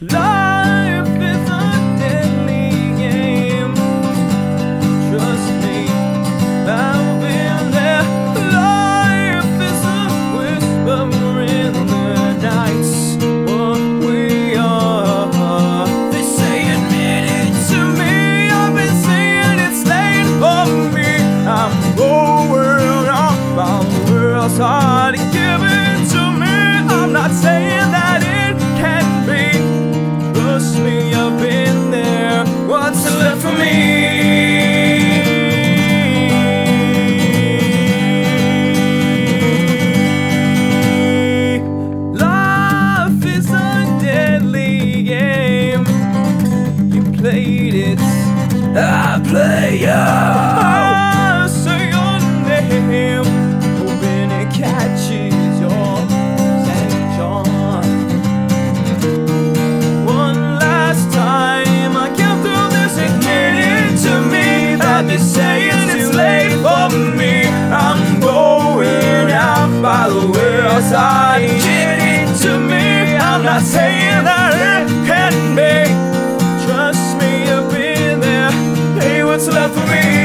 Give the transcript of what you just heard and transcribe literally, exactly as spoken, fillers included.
Life is a deadly game. Trust me, I've been there. Life is a whisper in the night. What we are. They say admit it to me. I've been saying it's late for me. I'm going off my world's hard to give it to me. I'm not saying that it can be. Trust me, I've been there. What's left for me? Life is a deadly game. You played it, I play ya. I say your name, hoping it catches your attention. One last time, I get through this. Admit it to me that they're saying it's late for me. I'm going out by the wayside. Admit it to me. I'm not saying that it can be. Trust me, I've been there. Hey, what's left for me?